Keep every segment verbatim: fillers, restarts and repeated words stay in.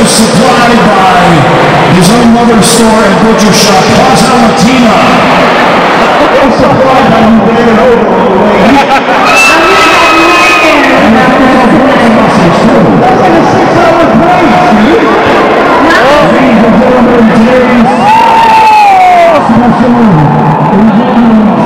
supplied by his own mother's store and butcher shop, Plaza Latina. It's supplied by you there and over all the way. And that's a message too. That's like a six-hour break, see? Ladies and gentlemen, today's special ingredients.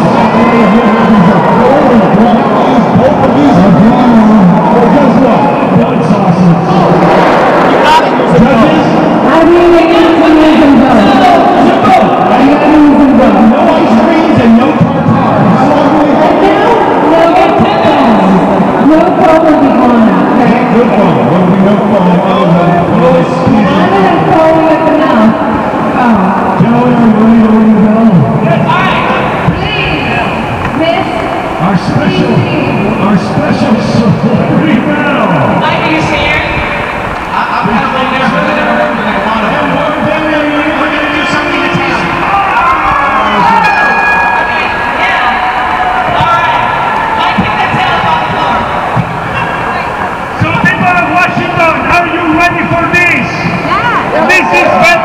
Both of these are gone. Well, guess what? Blood sausage. Judges? I mean, it is an even vote. I mean, an even vote. No ice creams and no tartar. How long do we have now? No tacos. No cola Iguana. Good fun. What do we know from the other than I'm going to call you at the mouth. Oh. Gentlemen, are you ready to ring the bell? Yes, I Please, Miss. Our special, our special celebrity bell. Hi, are you scared? I, I'm kind of like this, but I never heard that I want to. We're going to do something to tease you. Okay, yeah. All right. I kick that tail up on the floor. So people of Washington, are you ready for this? Yeah. This is